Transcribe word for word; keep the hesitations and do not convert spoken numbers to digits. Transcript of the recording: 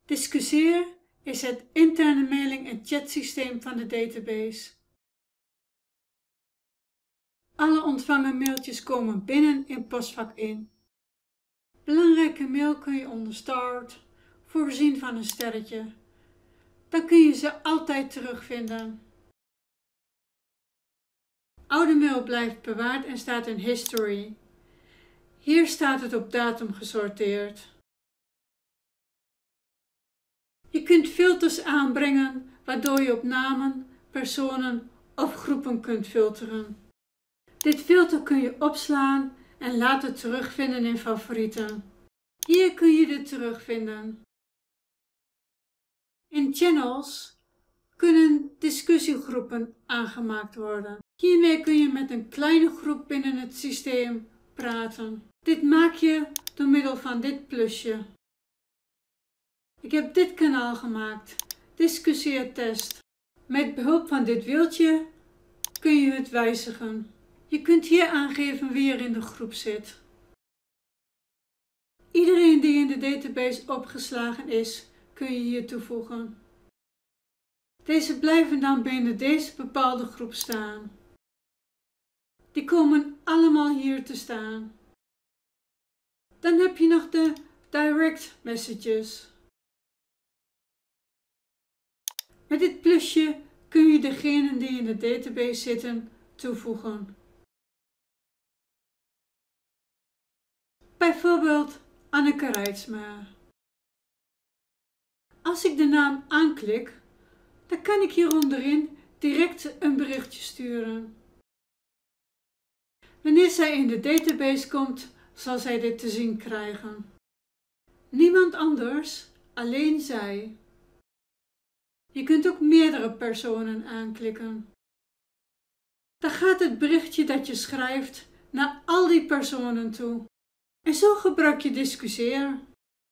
Discussieer is het interne mailing- en chatsysteem van de database. Alle ontvangen mailtjes komen binnen in postvak één. Belangrijke mail kun je onder Start voorzien van een sterretje. Dan kun je ze altijd terugvinden. Oude mail blijft bewaard en staat in History. Hier staat het op datum gesorteerd. Je kunt filters aanbrengen waardoor je op namen, personen of groepen kunt filteren. Dit filter kun je opslaan en later terugvinden in favorieten. Hier kun je dit terugvinden. In Channels kunnen discussiegroepen aangemaakt worden. Hiermee kun je met een kleine groep binnen het systeem praten. Dit maak je door middel van dit plusje. Ik heb dit kanaal gemaakt, Discussieertest. Met behulp van dit wieltje kun je het wijzigen. Je kunt hier aangeven wie er in de groep zit. Iedereen die in de database opgeslagen is, kun je hier toevoegen. Deze blijven dan binnen deze bepaalde groep staan. Die komen allemaal hier te staan. Dan heb je nog de direct messages. Met dit plusje kun je degenen die in de database zitten toevoegen. Bijvoorbeeld Anneke Reitsma. Als ik de naam aanklik, dan kan ik hier onderin direct een berichtje sturen. Wanneer zij in de database komt, zal zij dit te zien krijgen. Niemand anders, alleen zij. Je kunt ook meerdere personen aanklikken. Dan gaat het berichtje dat je schrijft naar al die personen toe. En zo gebruik je Discussieer.